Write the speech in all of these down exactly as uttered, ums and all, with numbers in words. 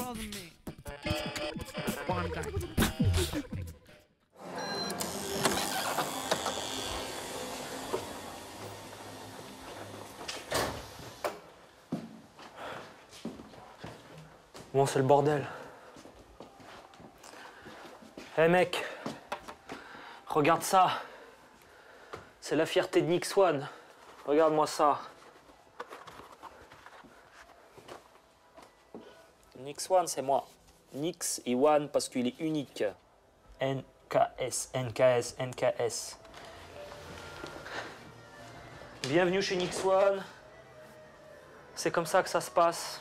Bon, c'est le bordel. Hé hey mec, regarde ça. C'est la fierté de Nix One. Regarde-moi ça. Nix One, c'est moi. Nix et One parce qu'il est unique. N K S, N K S, N K S. Bienvenue chez Nix One. C'est comme ça que ça se passe.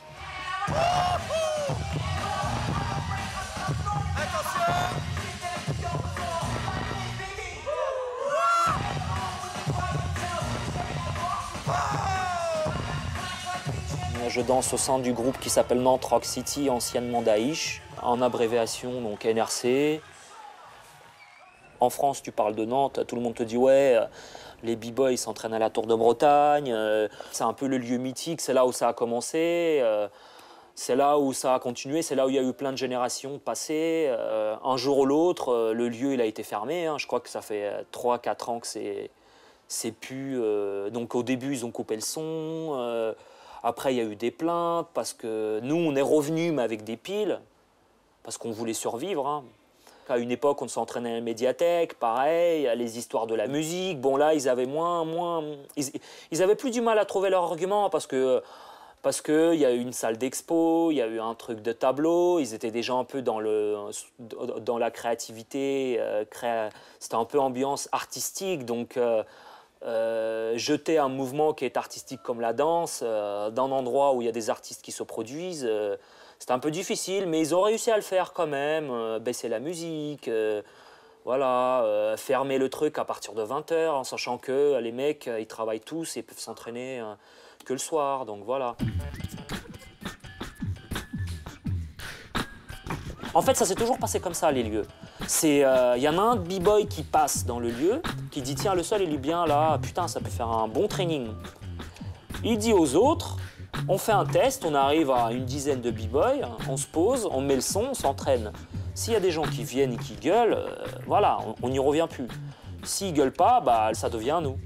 Je danse au sein du groupe qui s'appelle Nantes Rock City, anciennement Daïch, en abréviation donc N R C. En France, tu parles de Nantes, tout le monde te dit ouais, les b-boys s'entraînent à la Tour de Bretagne, c'est un peu le lieu mythique, c'est là où ça a commencé, c'est là où ça a continué, c'est là où il y a eu plein de générations passées. Un jour ou l'autre, le lieu il a été fermé, je crois que ça fait trois quatre ans que c'est c'est plus. Donc au début, ils ont coupé le son. Après, il y a eu des plaintes parce que nous, on est revenus, mais avec des piles, parce qu'on voulait survivre. Hein. À une époque, on s'entraînait à la médiathèque, pareil, les histoires de la musique. Bon, là, ils avaient moins... moins ils, ils avaient plus du mal à trouver leur argument parce que parce qu'il y a eu une salle d'expo, il y a eu un truc de tableau, ils étaient déjà un peu dans, le, dans la créativité, euh, créa... c'était un peu ambiance artistique, donc... Euh, Euh, jeter un mouvement qui est artistique comme la danse euh, d'un endroit où il y a des artistes qui se produisent, euh, c'est un peu difficile, mais ils ont réussi à le faire quand même, euh, baisser la musique, euh, voilà, euh, fermer le truc à partir de vingt heures, en sachant que euh, les mecs, euh, ils travaillent tous et peuvent s'entraîner euh, que le soir, donc voilà. En fait, ça s'est toujours passé comme ça, les lieux. Il euh, y en a un b-boy qui passe dans le lieu, qui dit « Tiens, le sol, il est bien là, putain, ça peut faire un bon training. » Il dit aux autres, on fait un test, on arrive à une dizaine de b-boys, on se pose, on met le son, on s'entraîne. S'il y a des gens qui viennent et qui gueulent, euh, voilà, on n'y revient plus. S'ils gueulent pas, bah, ça devient nous.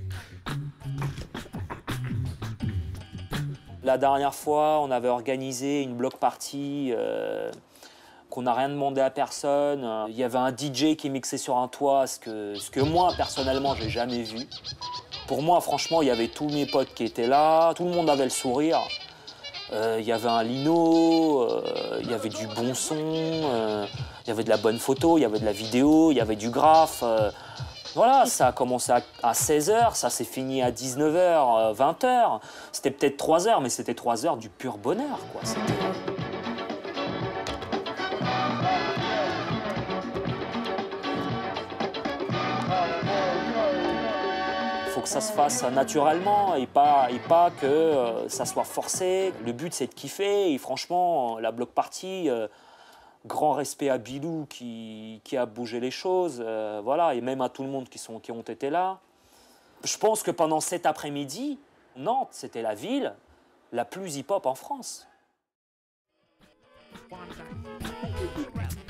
La dernière fois, on avait organisé une block party euh, qu'on n'a rien demandé à personne. Il y avait un D J qui mixait sur un toit, ce que, ce que moi, personnellement, j'ai jamais vu. Pour moi, franchement, il y avait tous mes potes qui étaient là, tout le monde avait le sourire. Euh, il y avait un lino, euh, il y avait du bon son, euh, il y avait de la bonne photo, il y avait de la vidéo, il y avait du graphe. Euh, voilà, ça a commencé à, à seize heures, ça s'est fini à dix-neuf heures, vingt heures. C'était peut-être trois heures, mais c'était trois heures du pur bonheur, quoi. Il faut que ça se fasse naturellement et pas, et pas que euh, ça soit forcé. Le but, c'est de kiffer. Et franchement, la block party, euh, grand respect à Bilou qui, qui a bougé les choses. Euh, voilà, et même à tout le monde qui, sont, qui ont été là. Je pense que pendant cet après-midi, Nantes, c'était la ville la plus hip-hop en France.